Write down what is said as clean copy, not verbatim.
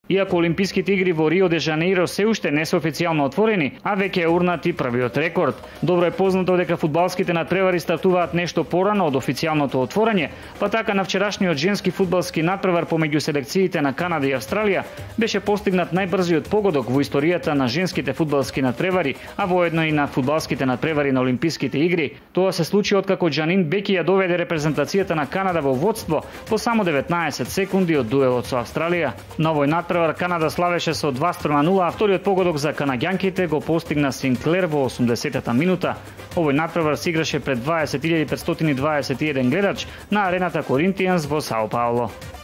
Иако Олимписките игри во Рио де Жанеиро се уште не се официјално отворени, а веќе е урнати првиот рекорд. Добро е познато дека фудбалските натпревари стартуваат нешто порано од официјалното отворање, па така на вчерашниот женски фудбалски натпревар помеѓу селекциите на Канада и Австралија беше постигнат најбрзиот погодок во историјата на женските фудбалски натпревари, а воедно и на фудбалските натпревари на Олимписките игри. Тоа се случи откако Џанин Беки ја доведе репрезентацијата на Канада во водство по само 19 секунди од дуелот со Австралија. На овој натпревар Канада славеше со 2:0, а вториот погодок за канаѓанките го постигна Синклер во 80-та минута. Овој натпревар се играше пред 20.521 гледач на арената Коринтијанс во Сао Пауло.